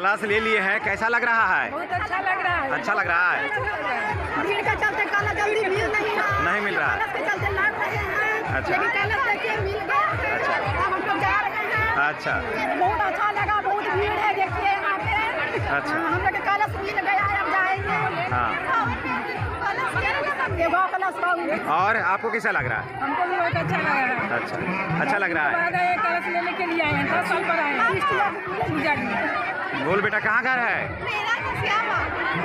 कलश ले लिए हैं, कैसा लग रहा है? बहुत अच्छा लग रहा है। अच्छा लग रहा है। भीड़ के चलते कलश जल्दी मिल नहीं मिल रहा है। कलश के चलते लड़ रहे हैं। अच्छा। लेकिन कलश देखिए मिल गया। अच्छा। अब हम लोग जा रहे हैं। अच्छा। बहुत अच्छा लगा, बहुत भीड़ है देखिए यहाँ पे। अच्छा। हम लोग के कलश मिल गया, अब जाएंगे। हाँ। देखो कलश पाऊंगे। और आपको कैसा लग रहा है? हमको भी बहुत अच्छा लग रहा है। अच्छा लग रहा है। कलश लेने के लिए आए हैं, 10 साल पर आए हैं पूजा के लिए। बोल बेटा, कहाँ घर है? मेरा तो श्यामा।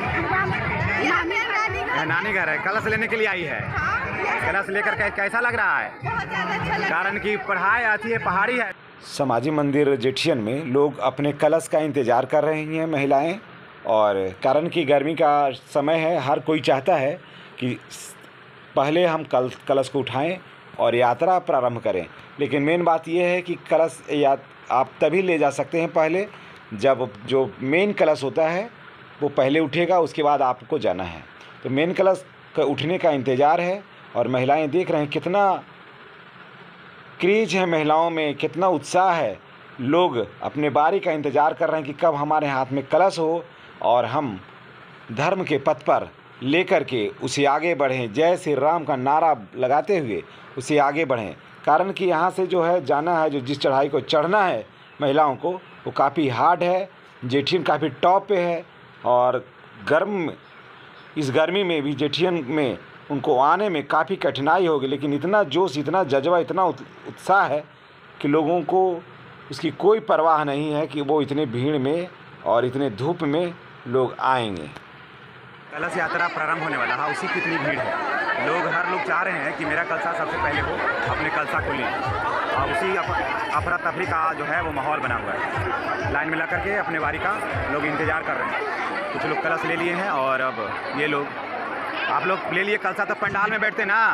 नानी घर है। कलश लेने के लिए आई है। कलश लेकर के कैसा लग रहा है? बहुत ज़्यादा अच्छा लगा। कारण की पढ़ाई आती है, पहाड़ी है। समाजी मंदिर जेठियन में लोग अपने कलश का इंतज़ार कर रही हैं महिलाएं, और कारण की गर्मी का समय है, हर कोई चाहता है कि पहले हम कलश को उठाएं और यात्रा प्रारंभ करें। लेकिन मेन बात यह है कि कलश आप तभी ले जा सकते हैं पहले जब जो मेन कलश होता है वो पहले उठेगा, उसके बाद आपको जाना है। तो मेन कलश का उठने का इंतज़ार है, और महिलाएं देख रहे हैं कितना क्रेज है महिलाओं में, कितना उत्साह है। लोग अपने बारी का इंतज़ार कर रहे हैं कि कब हमारे हाथ में कलश हो और हम धर्म के पथ पर लेकर के उसे आगे बढ़ें, जय श्री राम का नारा लगाते हुए उसे आगे बढ़ें। कारण कि यहाँ से जो है जाना है, जो जिस चढ़ाई को चढ़ना है महिलाओं को, वो काफ़ी हार्ड है। जेठियन काफ़ी टॉप पे है, और इस गर्मी में भी जेठियन में उनको आने में काफ़ी कठिनाई होगी। लेकिन इतना जोश, इतना जज्बा, इतना उत्साह है कि लोगों को उसकी कोई परवाह नहीं है कि वो इतने भीड़ में और इतने धूप में लोग आएंगे। कलश यात्रा प्रारंभ होने वाला है, उसी की इतनी भीड़ है। हर लोग चाह रहे हैं कि मेरा कलशा सबसे पहले हो, अपने कलशा को लें, और उसी अफरा तफरी का जो है वो माहौल बना हुआ है। लाइन में लग करके अपने बारी का लोग इंतज़ार कर रहे हैं। कुछ लोग कलश ले लिए हैं, और अब ये लोग, आप लोग ले लिए कलशा तो पंडाल में बैठते ना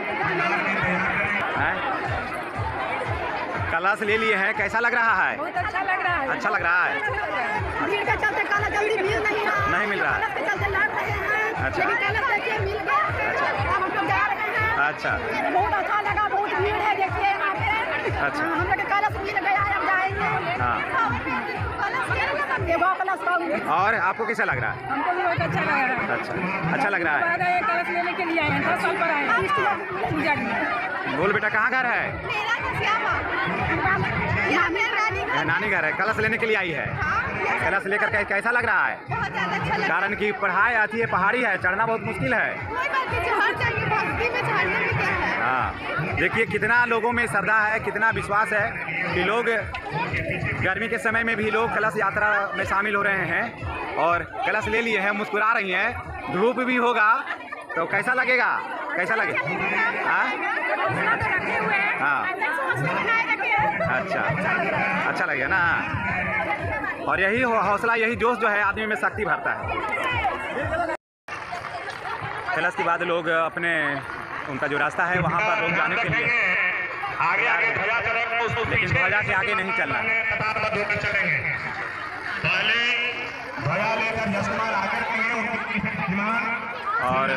हैं? कलश ले लिए हैं, कैसा लग रहा है? बहुत अच्छा लग रहा है। अच्छा लग रहा है। भीड़ के चलते कलश जल्दी मिल नहीं मिल रहा है। कलश के चलते लड़ रहे हैं। अच्छा। लेकिन कलश देखिए मिल गया। अब हम लोग जा रहे हैं। अच्छा। बहुत अच्छा लगा, बहुत भीड़ है देखिए यहाँ पे। अच्छा। हम लोग के कलश मिल गया, अब जाएंगे। हाँ। देखो कलश पाऊंगे। और आपको कैसा लग रहा है? हमको भी बहुत अच्छा लग रहा है। अच्छा लग रहा है। कलश लेने के लिए आए हैं, 10 साल पर आए हैं पूजा के लिए। बोल बेटा, कहाँ घर है? मेरा तो श्यामा। नानी घर है। कलश लेने के लिए आई है। कलश लेकर के कैसा लग रहा है? बहुत ज़्यादा अच्छा लगा। कारण की पढ़ाई आती है, पहाड़ी है, चढ़ना बहुत मुश्किल है। कोई बात नहीं, हर चढ़ने भक्ति में चढ़ने में क्या है। हाँ, देखिए कितना लोगों में श्रद्धा है, कितना विश्वास है कि लोग गर्मी के समय में भी लोग कलश यात्रा में शामिल हो रहे हैं, और कलश ले लिए हैं, मुस्कुरा रही हैं। धूप भी होगा तो कैसा लगेगा? कैसा लगेगा? हाँ। अच्छा लगेगा ना। और यही हौसला, यही जोश जो है आदमी में शक्ति भरता है। कलश के बाद लोग अपने, उनका जो रास्ता है वहाँ पर लोग जाने के लिए आगे ध्वजा चलेगा, लेकिन ध्वजा के आगे नहीं चलना है। पहले ध्वजा लेकर जसमान आगे और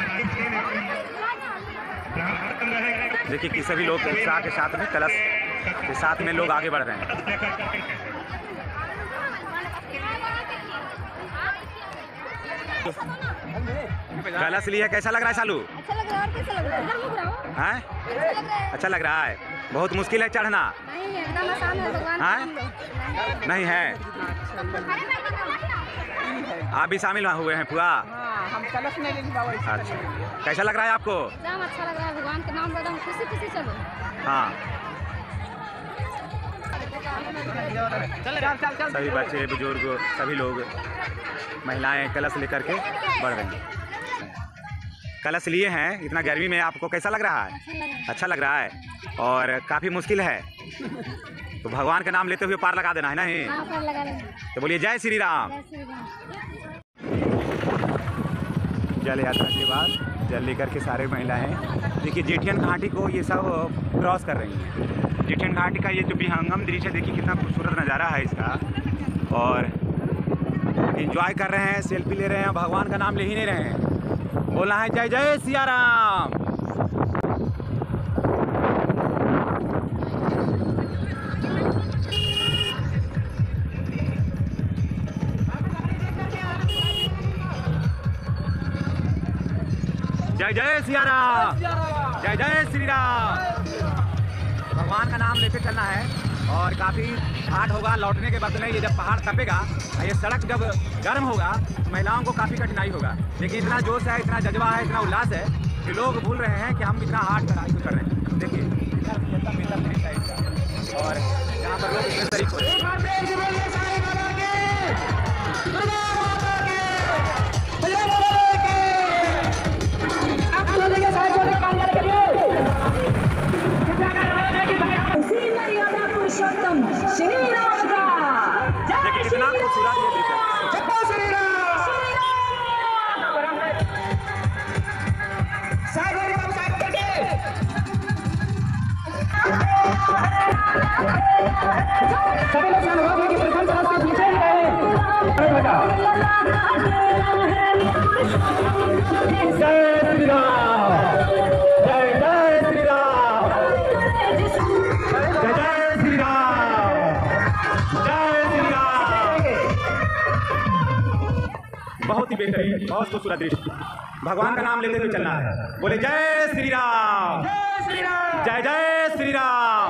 देखिए कि सभी लोग उत्साह के साथ में कलश के साथ में लोग आगे बढ़ रहे हैं। कलश लिए, कैसा लग रहा है सालू? अच्छा लग रहा है। और कैसा लग रहा है? हैं? अच्छा लग रहा है। बहुत मुश्किल है चढ़ना। नहीं, एकदम आसान है। भगवान हैं? नहीं है। आप भी शामिल हुए हैं पुआ? हम कलश में ले बाबा। अच्छा, कैसा लग रहा है आपको? एकदम अच्छा लग रहा है। भगवान के नाम पर एकदम खुशी चलो। हाँ, सभी बच्चे, बुजुर्ग, सभी लोग, महिलाएं कलश लेकर के बढ़ रही हैं। कलश लिए हैं, इतना गर्मी में आपको कैसा लग रहा है? अच्छा लग रहा है। और काफ़ी मुश्किल है, तो भगवान का नाम लेते हुए पार लगा देना है नहीं? तो बोलिए जय श्री राम। जल यात्रा के बाद जल लेकर के सारे महिलाएं, देखिए जेठियन घाटी को ये सब क्रॉस कर रही हैं। जेठियन घाटी का ये जो विहंगम दृश्य है, देखिए कितना खूबसूरत नज़ारा है इसका, और एंजॉय कर रहे हैं, सेल्फी ले रहे हैं, भगवान का नाम ले ही नहीं रहे हैं। बोलना है जय जय सिया राम। जय जय सिया राम, जय जय श्री राम। भगवान का नाम लेके चलना है और काफ़ी हार्ड होगा लौटने के बाद में। ये जब पहाड़ तपेगा, ये सड़क जब गर्म होगा, महिलाओं को काफ़ी कठिनाई होगा। लेकिन इतना जोश है, इतना जज्बा है, इतना उल्लास है कि लोग भूल रहे हैं कि हम इतना हार्ड चढ़ाई कर रहे हैं। देखिए कितना बेहतर तरीका है इसका, और यहाँ पर लोग इसमें शरीक हो रहे हैं। देखिए कितना खूबसूरत ये दृश्य है। बहुत ही बेहतरीन, बहुत खूबसूरत दृश्य। भगवान का नाम लेते हुए चलना है। बोले जय श्री राम, जय जय श्री राम।